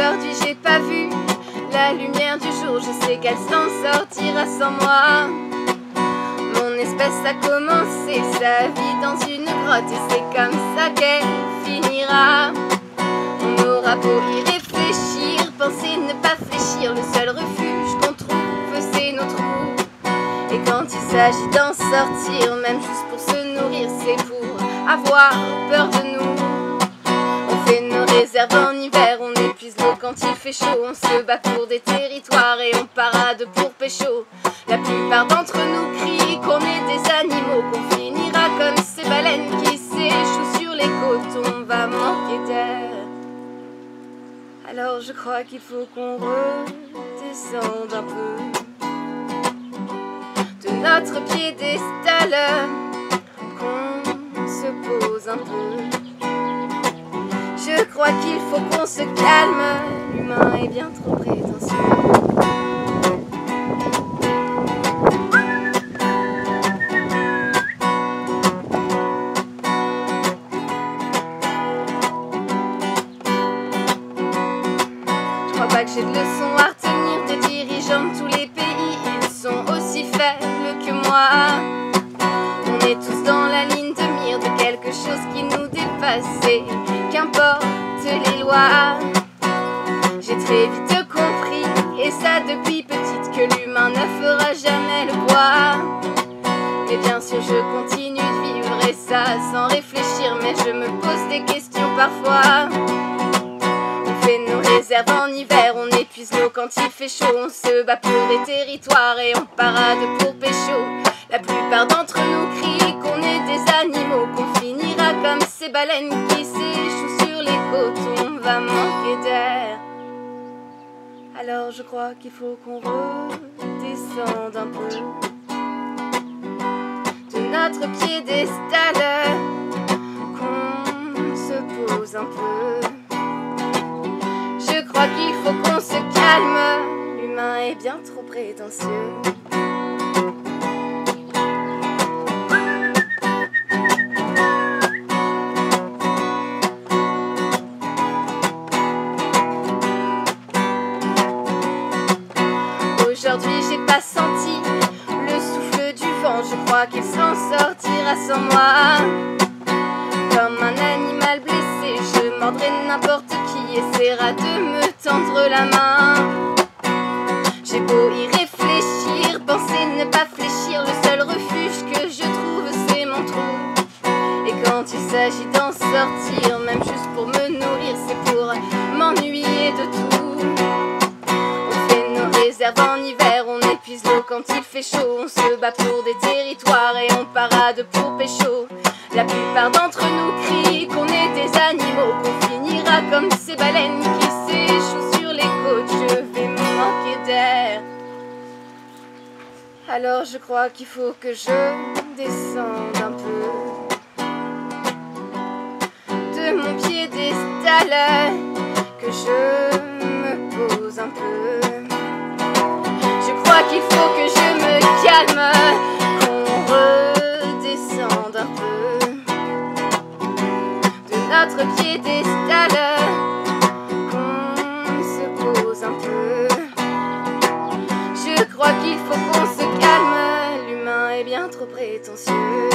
Aujourd'hui j'ai pas vu la lumière du jour, je sais qu'elle s'en sortira sans moi. Mon espèce a commencé sa vie dans une grotte et c'est comme ça qu'elle finira. On aura beau y réfléchir, penser ne pas fléchir, le seul refuge qu'on trouve c'est nos trous. Et quand il s'agit d'en sortir, même juste pour se nourrir, c'est pour avoir peur de nous. On fait nos réserves en hiver, on épuise l'eau quand il fait chaud. On se bat pour des territoires et on parade pour pécho. La plupart d'entre nous crient qu'on est des animaux, qu'on finira comme ces baleines qui s'échouent sur les côtes. On va manquer d'air. Alors je crois qu'il faut qu'on redescende un peu de notre piédestal, qu'on se pose un peu. Je crois qu'il faut qu'on se calme, l'humain est bien trop prétentieux. Je crois pas que j'ai de leçons à retenir des dirigeants de tous les pays, ils sont aussi faibles que moi. On est tous dans la ligne de mire de quelque chose qui nous dépasse et qu'importe les lois. J'ai très vite compris, et ça depuis petite, que l'humain ne fera jamais le poids. Mais bien sûr je continue de vivre et ça sans réfléchir, mais je me pose des questions parfois. On fait nos réserves en hiver, on épuise l'eau quand il fait chaud. On se bat pour des territoires et on parade pour pécho. La plupart d'entre nous crient qu'on est des animaux, qu'on finira comme ces baleines qui s'échouent sur les côtes. On va manquer d'air. Alors je crois qu'il faut qu'on redescende un peu de notre piédestal, qu'on se pose un peu. Je crois qu'il faut qu'on se calme, l'humain est bien trop prétentieux. Aujourd'hui j'ai pas senti le souffle du vent, je crois qu'il s'en sortira sans moi. Comme un animal blessé, je mordrai n'importe qui essaiera de me tendre la main. J'ai beau y réfléchir, penser ne pas fléchir, le seul refuge que je trouve c'est mon trou. Et quand il s'agit d'en sortir, même juste pour me nourrir, c'est pour m'ennuyer de tout. Réserve en hiver, on épuise l'eau quand il fait chaud. On se bat pour des territoires et on parade pour pécho. La plupart d'entre nous crient qu'on est des animaux, qu'on finira comme ces baleines qui s'échouent sur les côtes. Je vais me manquer d'air. Alors je crois qu'il faut que je descende un peu de mon piédestal, que je me pose un peu. Je crois qu'il faut que je me calme, qu'on redescende un peu de notre piédestal, qu'on se pose un peu. Je crois qu'il faut qu'on se calme, l'humain est bien trop prétentieux.